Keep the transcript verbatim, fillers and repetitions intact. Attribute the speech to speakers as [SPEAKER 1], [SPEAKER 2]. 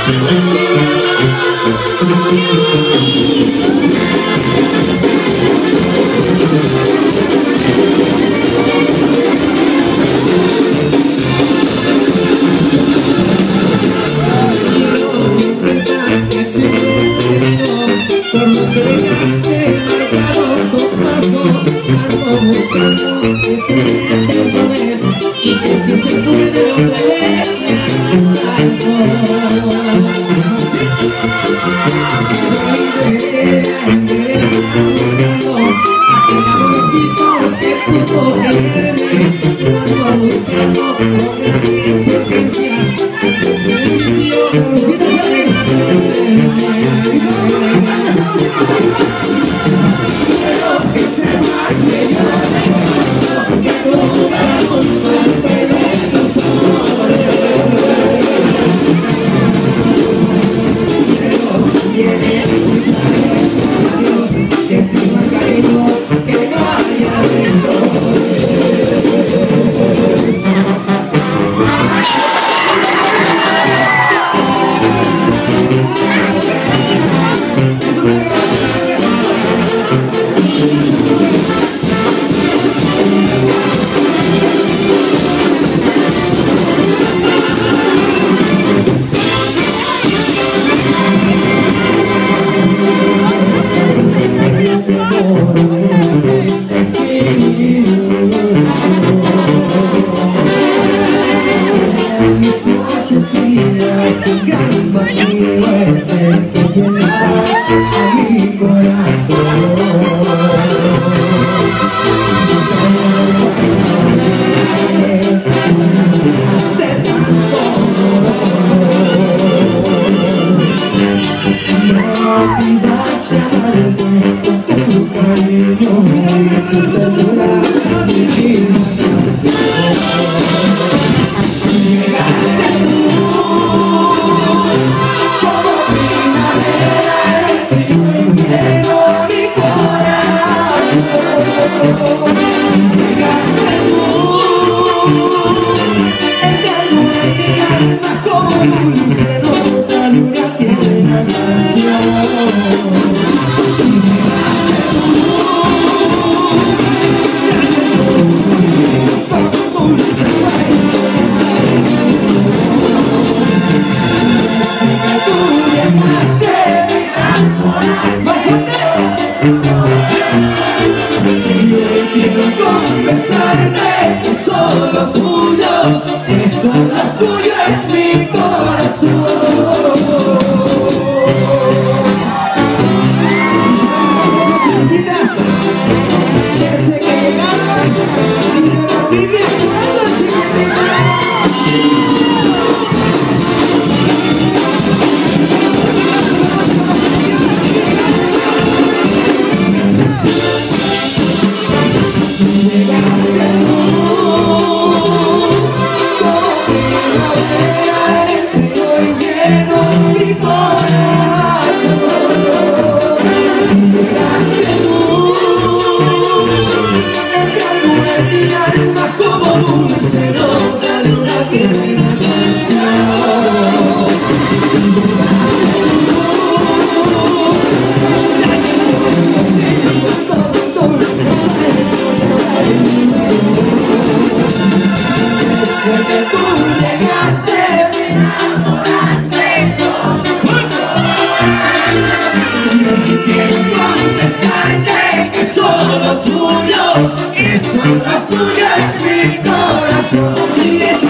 [SPEAKER 1] Por donde dejaste marcados tus pasos, ando buscando que tú te perdures y que si se puede otra vez me hagas caso. Voy de vereda en vereda buscando aquel amorcito que supo quererme. Ando buscando con grandes urgencias tus beneficios. Quiero que sepas que yo te conozco, que tú me junto de tus ojos. Pero tienes mucha Dios, que si no hay cariño, que no haya dentro. Mis noches frías y gran vacío es el que llena a mi corazón. Hace tanto no pidas que amarme con tu cariño, tú te mueras a mi vida. Confesarte que solo tuyo, que solo tuyo es mi corazón. Desde que llegaron, vinieron viviendo chiquitita. Solo tuyo, que solo tuyo es mi corazón.